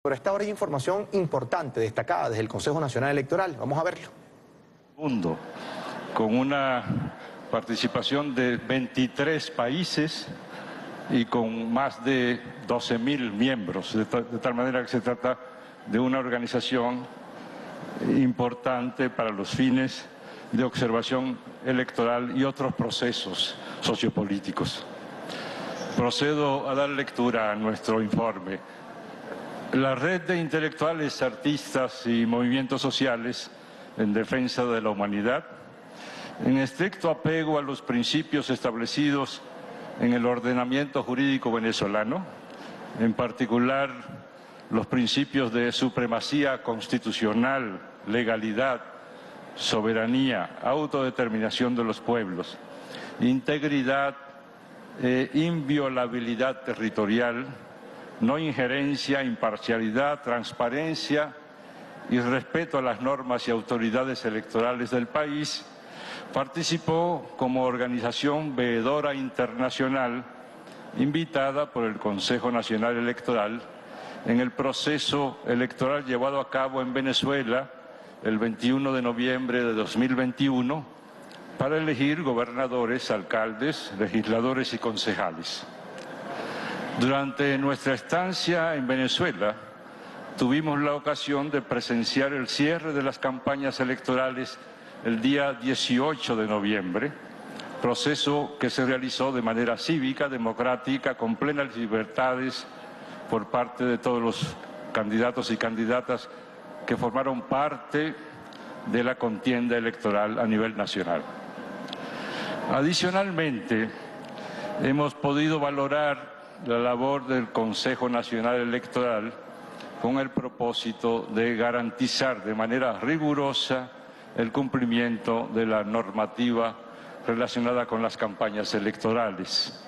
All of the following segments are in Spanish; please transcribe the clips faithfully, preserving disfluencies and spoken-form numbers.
Pero esta hora hay información importante, destacada desde el Consejo Nacional Electoral. Vamos a verlo. Mundo, con una participación de veintitrés países y con más de doce mil miembros, de, de tal manera que se trata de una organización importante para los fines de observación electoral y otros procesos sociopolíticos. Procedo a dar lectura a nuestro informe. La red de intelectuales, artistas y movimientos sociales en defensa de la humanidad, en estricto apego a los principios establecidos en el ordenamiento jurídico venezolano, en particular los principios de supremacía constitucional, legalidad, soberanía, autodeterminación de los pueblos, integridad e inviolabilidad territorial, no injerencia, imparcialidad, transparencia y respeto a las normas y autoridades electorales del país, participó como organización veedora internacional invitada por el Consejo Nacional Electoral en el proceso electoral llevado a cabo en Venezuela el veintiuno de noviembre de dos mil veintiuno para elegir gobernadores, alcaldes, legisladores y concejales. Durante nuestra estancia en Venezuela, tuvimos la ocasión de presenciar el cierre de las campañas electorales el día dieciocho de noviembre, proceso que se realizó de manera cívica, democrática, con plenas libertades por parte de todos los candidatos y candidatas que formaron parte de la contienda electoral a nivel nacional. Adicionalmente, hemos podido valorar la labor del Consejo Nacional Electoral con el propósito de garantizar de manera rigurosa el cumplimiento de la normativa relacionada con las campañas electorales.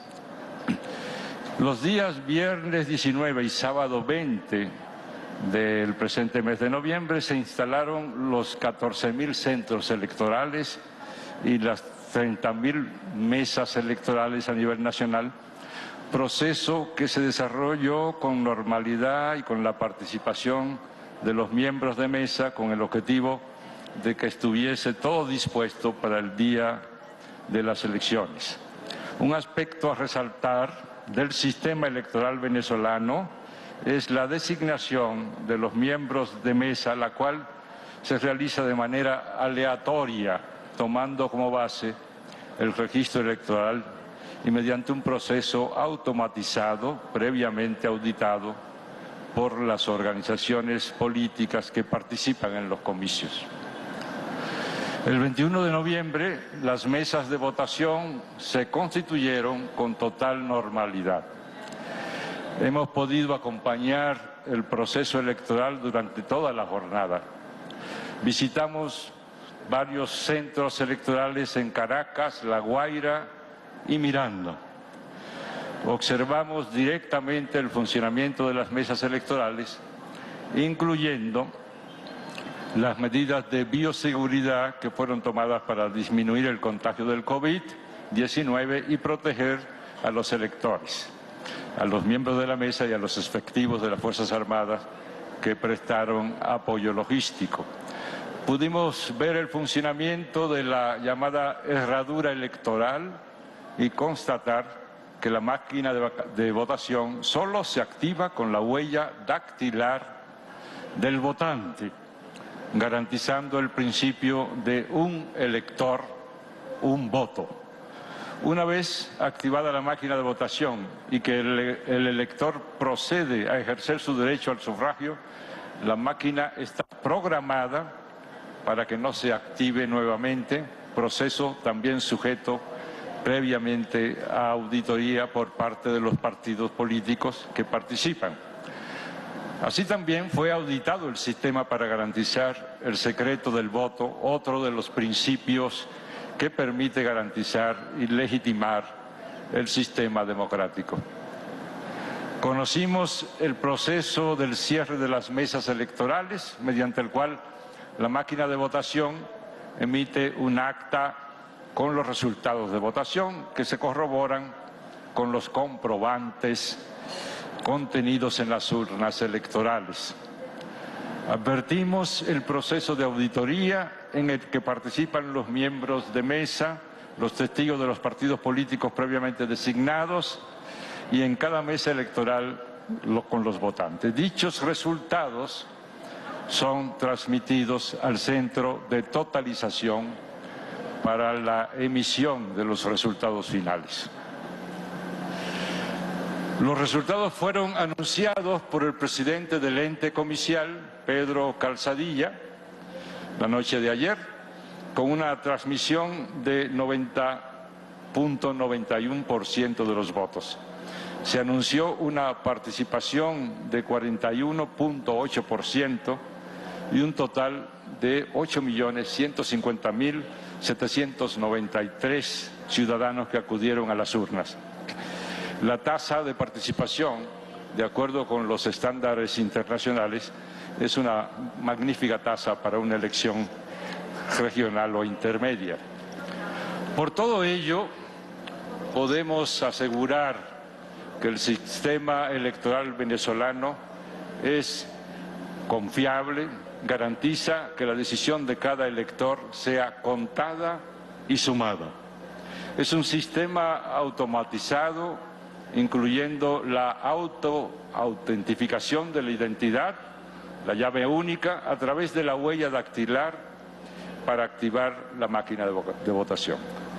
Los días viernes diecinueve y sábado veinte del presente mes de noviembre se instalaron los catorce mil centros electorales y las treinta mil mesas electorales a nivel nacional, proceso que se desarrolló con normalidad y con la participación de los miembros de mesa con el objetivo de que estuviese todo dispuesto para el día de las elecciones. Un aspecto a resaltar del sistema electoral venezolano es la designación de los miembros de mesa, la cual se realiza de manera aleatoria, tomando como base el registro electoral y mediante un proceso automatizado, previamente auditado por las organizaciones políticas que participan en los comicios. El veintiuno de noviembre, las mesas de votación se constituyeron con total normalidad. Hemos podido acompañar el proceso electoral durante toda la jornada. Visitamos varios centros electorales en Caracas, La Guaira y Miranda. Observamos directamente el funcionamiento de las mesas electorales, incluyendo las medidas de bioseguridad que fueron tomadas para disminuir el contagio del COVID diecinueve y proteger a los electores, a los miembros de la mesa y a los efectivos de las Fuerzas Armadas que prestaron apoyo logístico. Pudimos ver el funcionamiento de la llamada herradura electoral y constatar que la máquina de, de votación solo se activa con la huella dactilar del votante, garantizando el principio de un elector, un voto. Una vez activada la máquina de votación y que el, el elector procede a ejercer su derecho al sufragio, la máquina está programada para que no se active nuevamente, proceso también sujeto previamente a auditoría por parte de los partidos políticos que participan. Así también fue auditado el sistema para garantizar el secreto del voto, otro de los principios que permite garantizar y legitimar el sistema democrático. Conocimos el proceso del cierre de las mesas electorales, mediante el cual la máquina de votación emite un acta con los resultados de votación que se corroboran con los comprobantes contenidos en las urnas electorales. Advertimos el proceso de auditoría en el que participan los miembros de mesa, los testigos de los partidos políticos previamente designados y en cada mesa electoral lo, con los votantes. Dichos resultados son transmitidos al centro de totalización para la emisión de los resultados finales. Los resultados fueron anunciados por el presidente del ente comicial, Pedro Calzadilla, la noche de ayer, con una transmisión de noventa punto noventa y uno por ciento de los votos. Se anunció una participación de cuarenta y uno punto ocho por ciento y un total de ocho millones ciento cincuenta mil setecientos noventa y tres ciudadanos que acudieron a las urnas. La tasa de participación, de acuerdo con los estándares internacionales, es una magnífica tasa para una elección regional o intermedia. Por todo ello, podemos asegurar que el sistema electoral venezolano es confiable, garantiza que la decisión de cada elector sea contada y sumada. Es un sistema automatizado, incluyendo la auto-autentificación de la identidad, la llave única, a través de la huella dactilar para activar la máquina de votación.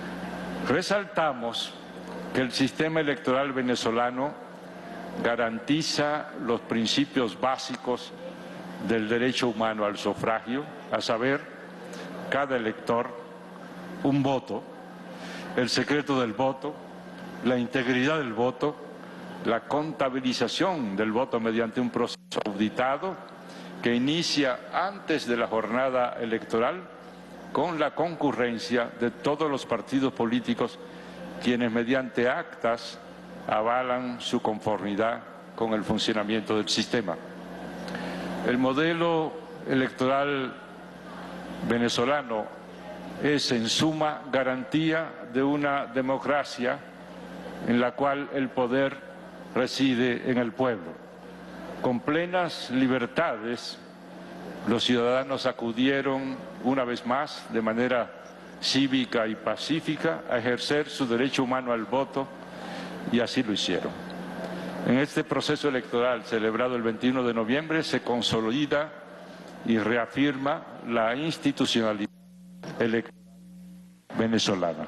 Resaltamos que el sistema electoral venezolano garantiza los principios básicos del derecho humano al sufragio, a saber, cada elector, un voto, el secreto del voto, la integridad del voto, la contabilización del voto mediante un proceso auditado que inicia antes de la jornada electoral con la concurrencia de todos los partidos políticos quienes mediante actas avalan su conformidad con el funcionamiento del sistema. El modelo electoral venezolano es en suma garantía de una democracia en la cual el poder reside en el pueblo. Con plenas libertades, los ciudadanos acudieron una vez más de manera cívica y pacífica a ejercer su derecho humano al voto y así lo hicieron. En este proceso electoral celebrado el veintiuno de noviembre se consolida y reafirma la institucionalidad electoral venezolana.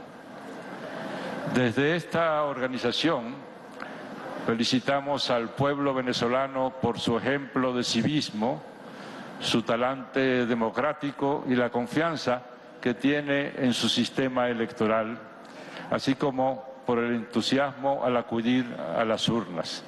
Desde esta organización felicitamos al pueblo venezolano por su ejemplo de civismo, su talante democrático y la confianza que tiene en su sistema electoral, así como por el entusiasmo al acudir a las urnas.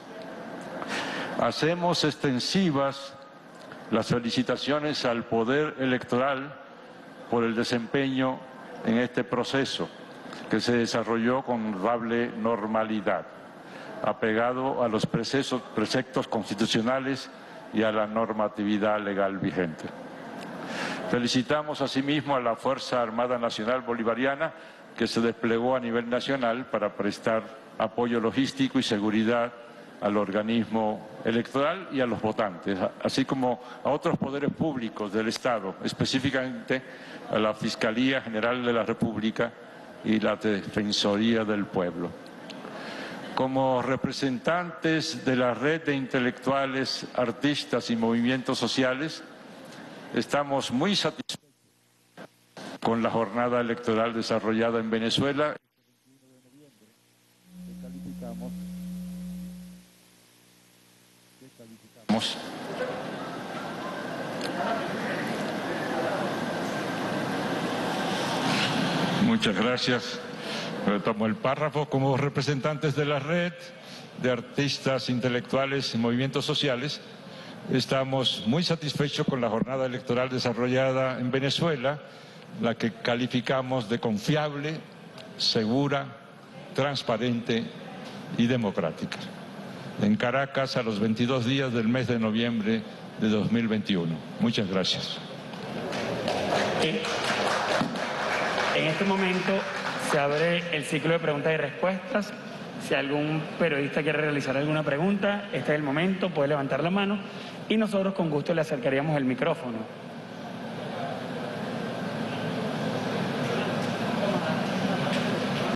Hacemos extensivas las felicitaciones al Poder Electoral por el desempeño en este proceso, que se desarrolló con notable normalidad, apegado a los preceptos, preceptos constitucionales y a la normatividad legal vigente. Felicitamos asimismo a la Fuerza Armada Nacional Bolivariana, que se desplegó a nivel nacional para prestar apoyo logístico y seguridad al organismo electoral y a los votantes, así como a otros poderes públicos del Estado, específicamente a la Fiscalía General de la República y la Defensoría del Pueblo. Como representantes de la red de intelectuales, artistas y movimientos sociales, estamos muy satisfechos con la jornada electoral desarrollada en Venezuela. Calificamos, calificamos Muchas gracias. Retomo el párrafo. Como representantes de la red de artistas, intelectuales y movimientos sociales, estamos muy satisfechos con la jornada electoral desarrollada en Venezuela, la que calificamos de confiable, segura, transparente y democrática. En Caracas, a los veintidós días del mes de noviembre de dos mil veintiuno. Muchas gracias. En, en este momento se abre el ciclo de preguntas y respuestas. Si algún periodista quiere realizar alguna pregunta, este es el momento, puede levantar la mano y nosotros con gusto le acercaríamos el micrófono.